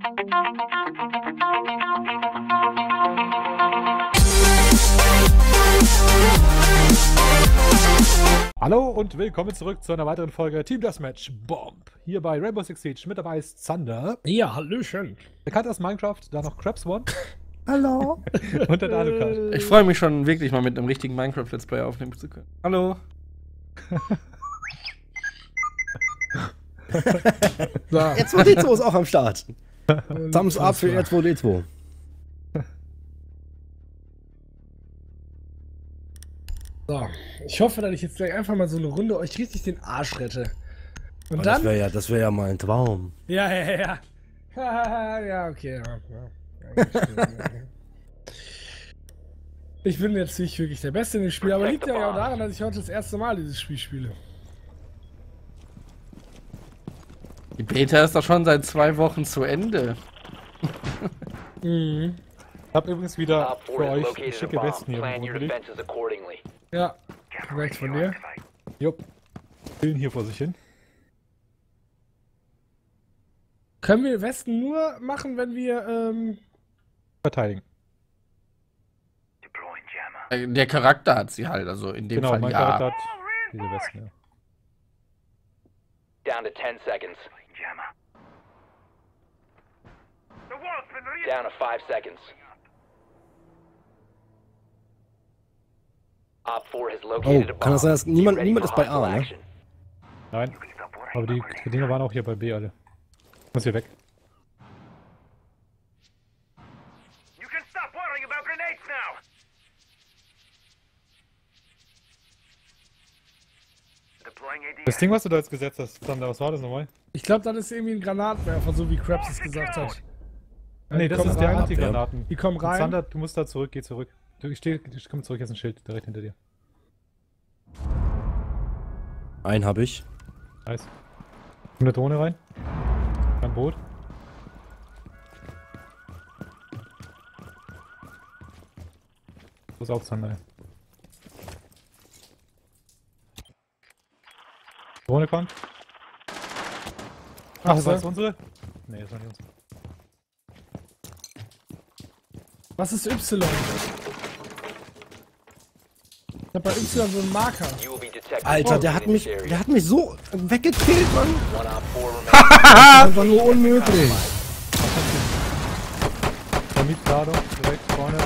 Hallo und willkommen zurück zu einer weiteren Folge Team Deathmatch Bomb. Hier bei Rainbow Six Siege. Mit dabei ist Zander. Ja, hallöchen. Bekannt aus Minecraft, da noch Crabs One. Hallo. Und der Alucard. Ich freue mich schon wirklich mal mit einem richtigen Minecraft-Let's Play aufnehmen zu können. Hallo. So. R2D2 ist auch am Start. Thumbs up für R2D2. So, ich hoffe, dass ich jetzt gleich einfach mal so eine Runde euch richtig den Arsch rette. Und Das dann... wäre ja mal ein Traum. Ja. Ja, okay. Ja. Ich bin jetzt nicht wirklich der Beste in dem Spiel, aber liegt ja auch daran, dass ich heute das erste Mal dieses Spiel spiele. Die Beta ist doch schon seit 2 Wochen zu Ende. Mhm. Ich hab übrigens wieder für euch schicke Westen hier irgendwo gelegt. Ja, rechts von dir. Jupp. Chillen hier vor sich hin. Können wir Westen nur machen, wenn wir, Verteidigen. Der Charakter hat sie halt, also in dem Genau, Fall mein ja. Charakter hat diese Westen, ja. Down to 10 seconds. Down to 5 seconds. Op 4 has located a Oh, kann das sein, dass niemand ist bei A, ne? Nein. Aber die Dinger waren auch hier bei B alle. Muss hier weg. Das Ding, was du da jetzt gesetzt hast, Zander, was war das nochmal? ich glaube, das ist irgendwie ein Granatwerfer, so wie Krabs es gesagt hat. Nee, das kommen ist der rein. Antigranaten. Die kommen rein. Zander, du musst da zurück, geh zurück. Ich komm zurück, jetzt ein Schild direkt hinter dir. Einen habe ich. Nice. Kommt eine Drohne rein. Ein Boot. Pass auf, Zander. Drohne kommt. Ach, das war jetzt unsere? Nee, das war nicht unsere. Was ist Y? Ich hab bei Y so einen Marker. You will be detected. Alter, der hat mich so weggekillt, Mann. One Op 4 remaining. Einfach nur unmöglich. Termitladung, direkt vorne.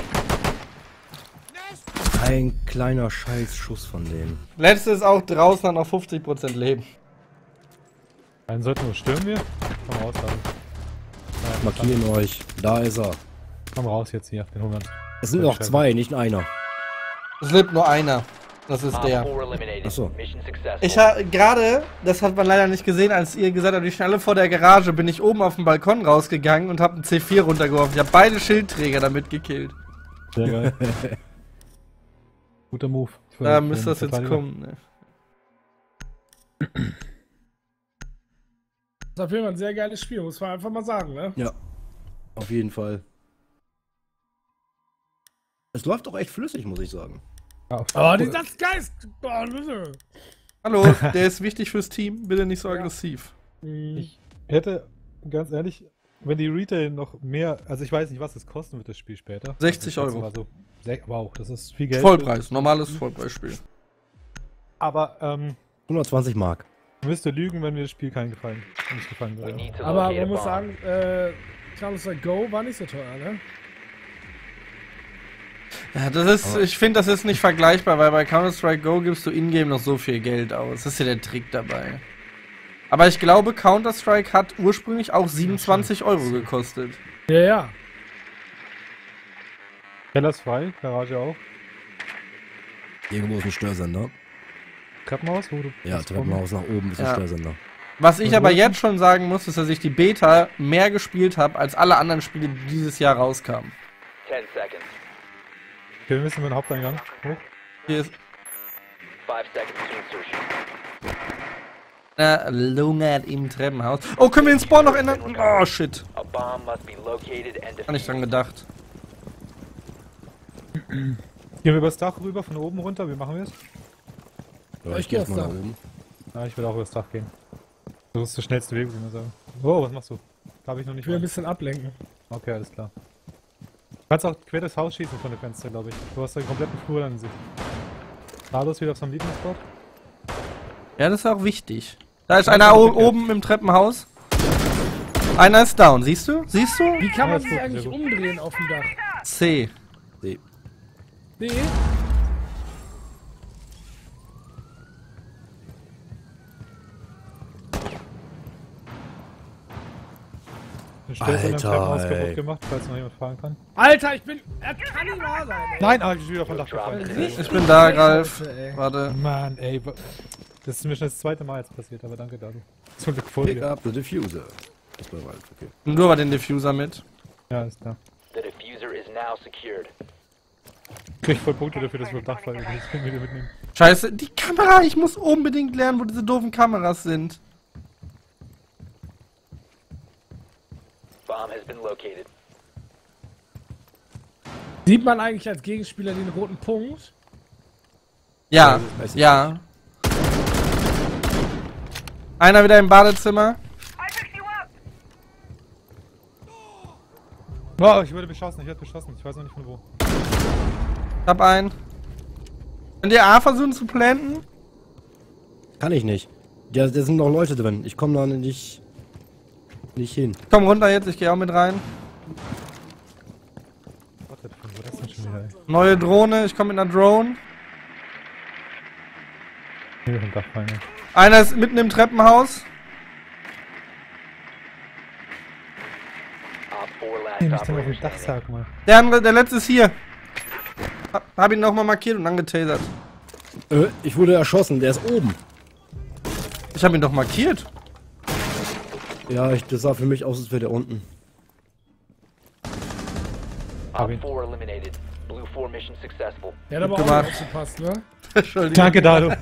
Ein kleiner Scheißschuss von denen. Letzte ist auch draußen, hat noch 50% Leben. Einen sollten wir stürmen wir. Komm raus, dann. Markieren euch. Da ist er. Komm raus jetzt hier, den Hungern. Es sind noch 2, nicht einer. Es lebt nur einer. Das ist Op der. 4 eliminated. Ach so. Mission successful. Ich habe gerade, das hat man leider nicht gesehen, als ihr gesagt habt, die Schnalle vor der Garage, bin ich oben auf den Balkon rausgegangen und habe einen C4 runtergeworfen. Ich habe beide Schildträger damit gekillt. Sehr geil. Guter Move. Da müsste das jetzt kommen. Ne? Das ist auf jeden Fall ein sehr geiles Spiel, muss man einfach mal sagen, ne? Ja. Auf jeden Fall. Es läuft auch echt flüssig, muss ich sagen. Oh, dieser Geist! Oh, bitte. Hallo, der ist wichtig fürs Team, bitte nicht so aggressiv. Ich hätte, ganz ehrlich, wenn die Retail noch mehr, also ich weiß nicht, was es kosten wird, das Spiel später. 60 Also, Euro. Also, wow, das ist viel Geld. Vollpreis, normales Vollpreisspiel. Aber, 120 Mark. müsste lügen, wenn mir das Spiel nicht gefallen We würde. need to Aber locate a man muss bomb. sagen, Counter-Strike Go war nicht so teuer, ne? Ja, das ist, ich finde, das ist nicht vergleichbar, weil bei Counter-Strike Go gibst du in-game noch so viel Geld aus. Das ist ja der Trick dabei. Aber ich glaube, Counter-Strike hat ursprünglich auch 27 Euro gekostet. Ja. Keller ist frei, Garage auch. Irgendwo ist ein Störsender. Treppenhaus, wo du. Ja, Treppenhaus nach oben ist ein Ja. Störsender. Was ich aber jetzt schon sagen muss, ist, dass ich die Beta mehr gespielt habe, als alle anderen Spiele, die dieses Jahr rauskamen. 10 seconds. Okay, wir müssen über den Haupteingang hoch. Hier ist 5 seconds to insertion. lungert im Treppenhaus. Oh, können wir den Spawn noch ändern? Oh, shit. A bomb must be located and Hab nicht dran defused. gedacht. Gehen wir übers Dach rüber, von oben runter, wie machen wir es? Ja, Ich geh erst mal aufs nach Dach. oben. Ja, ich will auch übers Dach gehen. Das ist der schnellste Weg, würde ich mal sagen. Oh, was machst du? Da habe ich noch nicht Ich will ein mal. bisschen ablenken. Okay, alles klar. Du kannst auch quer durchs Haus schießen von dem Fenster, glaube ich. Du hast den kompletten Flur dann in Sicht. Carlos wieder auf seinem Lieblingsspot. Ja, das ist auch wichtig. Da ist einer oben im Treppenhaus. Einer ist down, siehst du? Siehst du? Wie kann Ja, man ist sich gut, eigentlich sehr gut. umdrehen auf dem Dach? C. Nee. Nee. Den Sturz in dem Alter, Treppenhaus ey. kaputt gemacht, falls noch jemand fahren kann. Alter, ich bin... Er kann nicht wahr sein, ey. Nein, ich bin wieder vom Dach gefallen. Ich bin da, Ralf. Scheiße, ey. Warte. Mann, ey. Das ist mir schon das zweite Mal jetzt passiert, aber danke dafür. Zum Glück vor Pick dir. up the diffuser. Das war Ralf, okay. Nimm du aber den Diffuser mit. Ja, ist klar. The diffuser is now secured. Krieg voll Punkte dafür, dass wir auf dem Dach fallen. Ich will wieder mitnehmen. Scheiße, die Kamera! Ich muss unbedingt lernen, wo diese doofen Kameras sind. Bomb has been located. Sieht man eigentlich als Gegenspieler den roten Punkt? Ja, weiß ich ja. Einer wieder im Badezimmer. Oh, ich werde beschossen, ich weiß noch nicht von wo. Ich hab einen. Könnt ihr A versuchen zu planten? Kann ich nicht. Da sind noch Leute drin. Ich komme da nicht hin. Komm runter jetzt, ich gehe auch mit rein. Warte, wo das denn schon wieder, ey? Neue Drohne, ich komme mit einer Drone. Nee, vom Dach fallen, ey. Einer ist mitten im Treppenhaus. Op 4 Nee, last nicht den auf operator dem Dach, standing. sag mal. Der andere, der letzte ist hier. Hab ihn nochmal markiert und angetasert. Ich wurde erschossen. Der ist oben. Ich hab ihn doch markiert. Ja, das sah für mich aus, als wäre der unten. Hab Op ihn. 4 eliminated. Blue 4 mission successful. Der hat aber Gut auch gemacht. nicht aufgepasst, ne? Entschuldigung. Danke, Dado.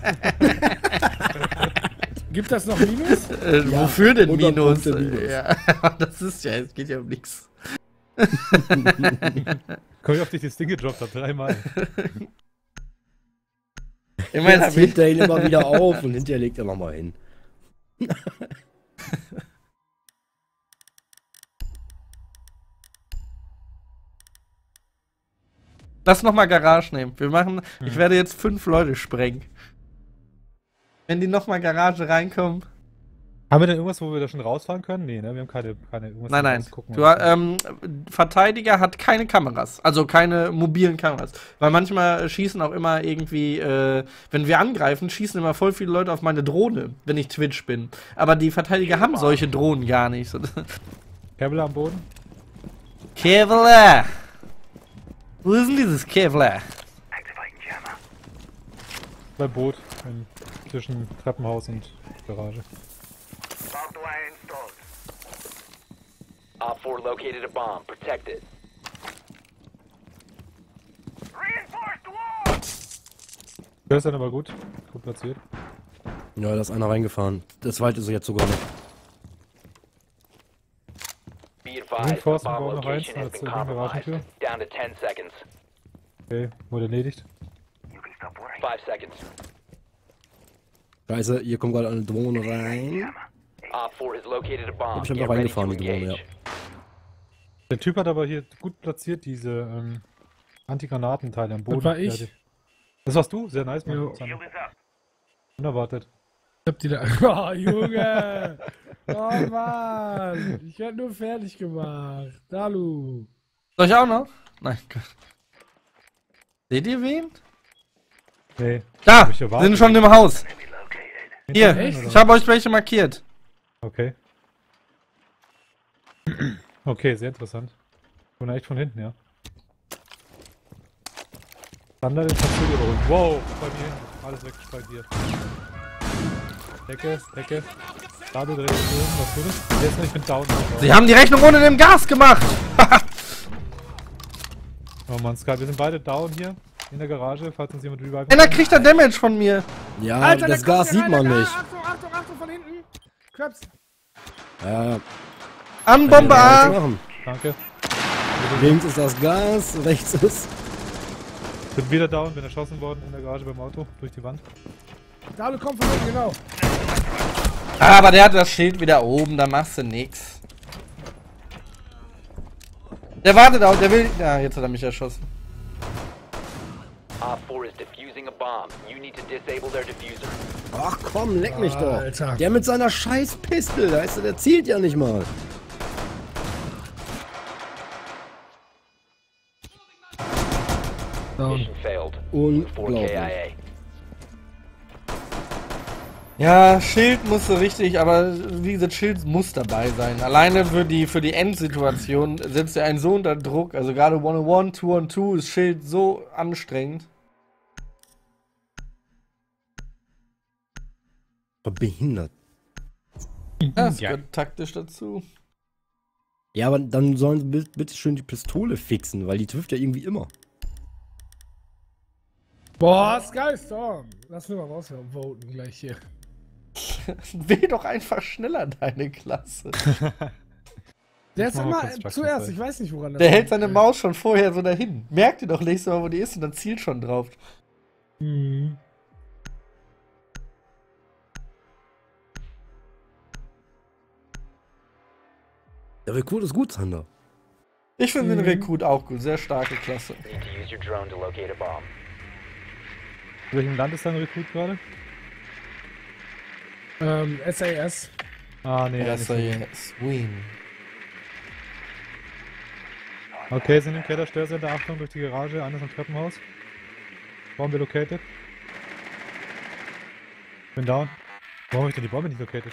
Gibt das noch Minus? Wofür denn 100 Minus? Punkte Minus. Ja, das ist ja, es geht ja um nichts. Komm, wie oft ich das Ding gedroppt hab, 3-mal. Immerhin Jetzt hab ich, hebt er ihn immer wieder auf und hinterher legt er nochmal hin. lass nochmal Garage nehmen. Wir machen, ich werde jetzt 5 Leute sprengen. Wenn die nochmal Garage reinkommen. Haben wir denn irgendwas, wo wir da schon rausfahren können? Nee, ne? Wir haben keine irgendwas Nein, zum nein. Rausgucken Du, oder so. Verteidiger hat keine Kameras. Also keine mobilen Kameras. Weil manchmal schießen auch immer irgendwie, wenn wir angreifen, schießen immer voll viele Leute auf meine Drohne, wenn ich Twitch bin. Aber die Verteidiger haben solche Drohnen gar nicht. Kevlar am Boden? Kevlar! Wo ist denn dieses Kevlar? Bei Boot. Zwischen Treppenhaus und Garage. Op 4 located a bomb. Protect it. Der ist dann aber gut. Gut platziert. Ja, da ist einer reingefahren. Das zweite ist er jetzt sogar noch. Be advised, the Reinforcen bomb brauchen noch eins, location has als been die compromised. Garagentür. Down to 10 seconds. Okay, wurde erledigt. 5 seconds. Scheiße, hier kommt gerade eine Drohne rein. Op 4 has located a bomb. Ich hab Get da ready to reingefahren, die Drohne, engage. Der Typ hat aber hier gut platziert, diese Antigranatenteile am Boden. Das war ich. Der hat- Das warst du? Sehr nice, Jo. Mann. Unerwartet. Ich hab die da... Oh, Junge! Oh, Mann! Ich werd nur fertig gemacht. Dalu! Soll ich auch noch? Nein, Gott. Seht ihr wen? Nee. Da! Hab ich erwartet. Sind schon im Haus. Hier, Echt? ich habe euch welche markiert. Okay. Okay, sehr interessant. Und echt von hinten, ja. Thunder den kannst du dir holen. Wow, bei mir hinten. Alles weg bei dir. Decke. Dado dreht sich um. Was tut es? Jetzt ich bin down. Sie haben die Rechnung ohne dem Gas gemacht. Oh Mann, Sky, wir sind beide down hier. In der Garage, falls uns jemand reviven Einer kriegt da Damage von mir. Ja, der das kommt Gas hier sieht rein, man der nicht. Achtung, Achtung, Achtung, von hinten! Krabs! Ja, An Bombe was A. machen. Danke. Links ist das Gas, rechts ist... Bin wieder down, bin erschossen worden in der Garage beim Auto. Durch die Wand. Dalu kommt von hinten, genau. Aber der hat das Schild wieder oben, da machst du nix. Der wartet auch, der will. Ja, jetzt hat er mich erschossen. Op 4 is defusing a bomb. You need to disable their diffuser. Ach komm, leck mich doch. Alter. Der mit seiner scheiß Pistole, weißt du, der zielt ja nicht mal. Mission failed. 4 Unglaublich. KIA. Ja, Schild musste richtig, aber wie gesagt, Schild muss dabei sein. Alleine für die Endsituation setzt er einen so unter Druck. Also gerade 1-on-1, 2-on-2 ist Schild so anstrengend. Behindert. Das Ja. gehört taktisch dazu. Ja, aber dann sollen sie bitte schön die Pistole fixen, weil die trifft ja irgendwie immer. Boah, Skystorm. Lass mir mal rausvoten gleich hier. Wähl doch einfach schneller deine Klasse. Der ist mach mal immer kurz Truck zuerst, Control. ich weiß nicht woran das Der hält liegt. seine Maus schon vorher so dahin. Merkt ihr doch nächstes Mal, wo die ist und dann zielt schon drauf. Mhm. Der Rekrut ist gut, Sander. Ich finde den Rekrut auch gut, sehr starke Klasse. Need to use your drone to locate a bomb. In welchem Land ist dein Rekrut gerade? SAS. Ah, nee, Das nicht so. yes. Win. Okay, sind im Keller Störsender, Achtung, durch die Garage, eines am Treppenhaus. Bombe located. Bin down. Warum habe ich denn die Bombe nicht located?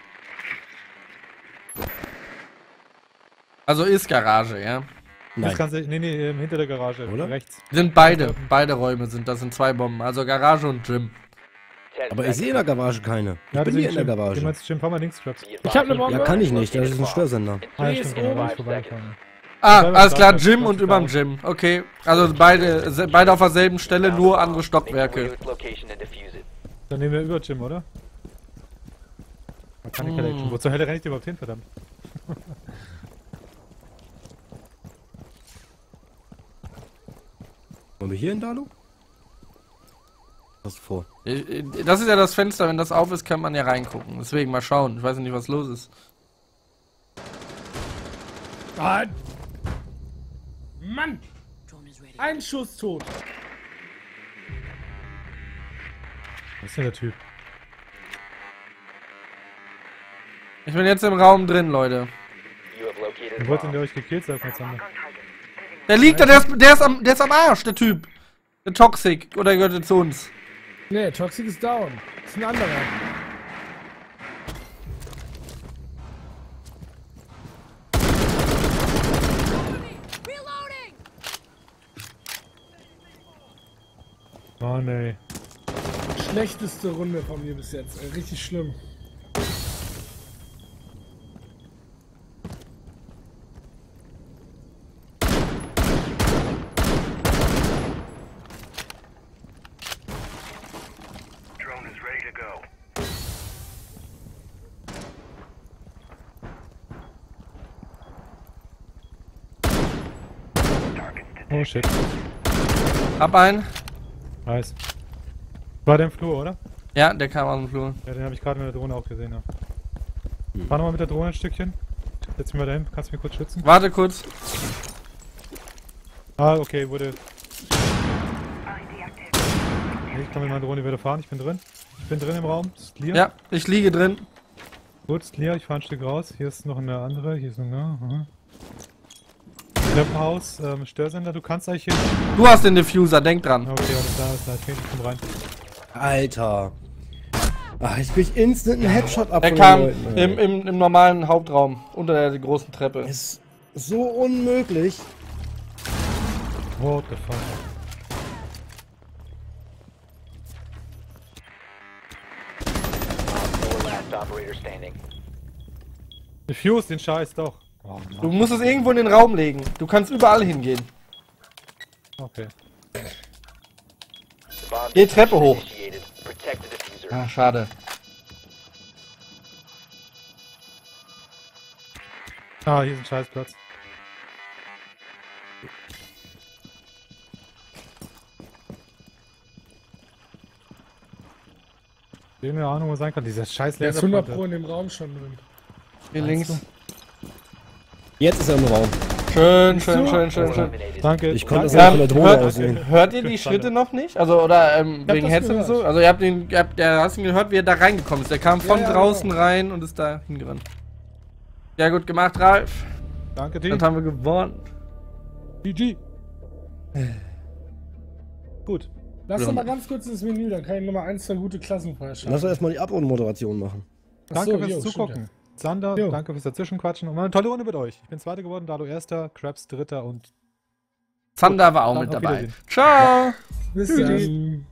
Also ist Garage, ja. Das kannst du, nee, hinter der Garage, Oder? rechts. Sind beide Räume sind, das sind 2 Bomben. Also Garage und Gym. 10 Aber ich sehe in der Garage keine. Ich bin deswegen hier in der Jim. Du Garage. meinst Jim, fahr mal links, Traps. Ich hab ne Bombe. Ja, kann ich nicht, das ist ein Störsender. Ah, ja, Please, stimmt, genau, da bin ich oh. vorbeigefahren. Ah, Selber alles klar, Starter, Gym und 20 überm Down. Gym. Okay. Also beide auf derselben Stelle, nur andere Stockwerke. Its location and defuse it. Dann nehmen wir über Jim, oder? Man kann die Connection. Wo zur Hölle renne ich denn überhaupt hin, verdammt? Wollen wir hier hin, Dalu? Was vor? Das ist ja das Fenster, wenn das auf ist, kann man ja reingucken. Deswegen mal schauen. Ich weiß nicht, was los ist. Ah, Mann! Ein Schuss tot. Was ist denn der Typ? Ich bin jetzt im Raum drin, Leute. You have located a Wie wollt denn bomb. der euch gekillt, sagt mal Zander? Der liegt da, der ist am Arsch, der Typ. Der Toxic. Oder gehört er zu uns? Nee, Toxic ist down. Das ist ein anderer. Oh nee. Schlechteste Runde von mir bis jetzt. Richtig schlimm. Oh shit. Hab einen. Nice. War der im Flur, oder? Ja, der kam aus dem Flur. Ja, den habe ich gerade mit der Drohne auch gesehen, ja. Fahr nochmal mit der Drohne ein Stückchen. Setz mich mal dahin, kannst du mich kurz schützen? Warte kurz. Ah, okay, wurde... Nee, ich kann mit meiner Drohne wieder fahren, ich bin drin. Ich bin drin im Raum, ist clear. Ja, ich liege drin. Gut, ist clear, ich fahre ein Stück raus. Hier ist noch eine andere, hier ist noch eine... Aha. Treppenhaus, Störsender, du kannst eigentlich hin. Du hast den Diffuser, denk dran. Okay, alles klar, ich komm rein. Alter. Ach, ich krieg instant einen Headshot ab Er von kam den Leuten, ey. im normalen Hauptraum, unter der großen Treppe. Ist so unmöglich. What the fuck? Op 4 last operator standing. Diffuse den Scheiß doch. Oh, Du Mann. musst es irgendwo in den Raum legen. Du kannst überall hingehen. Okay. The bomb Geh Treppe hoch. initiated. Protect the diffuser. Ah, schade. Ah, hier ist ein Scheißplatz. Ich habe eine Ahnung, wo sein kann. Dieser scheiß Der ist 100 Laserpointer. Pro in dem Raum schon drin. Hier Meinst links. Jetzt ist er im Raum. Schön, schön, schön, schön, schön. Eliminated. Danke. Ich konnte das danke. auch von der Drohne aussehen. Hört ihr die Schritte noch nicht? Also, oder wegen das Headset und so? gehört. Also, hast ihn gehört, wie er da reingekommen ist. Der kam von Ja, draußen rein und ist da hingerannt. Ja, gut gemacht, Ralf. Danke, Team. Dann haben wir gewonnen. GG. Gut. Lass doch mal ganz kurz ins Menü, dann kann ich nochmal 1, 2 gute Klassen freischalten. Lass doch erstmal die Abendmoderation machen. Danke Achso, fürs jo, stimmt Zugucken. Sander, Jo. danke fürs Dazwischenquatschen. Und war eine tolle Runde mit euch. Ich bin Zweiter geworden, Dalo Erster, Krabs Dritter und Zander war auch Dann mit auf dabei. Wiedersehen. Ciao. Bis dann.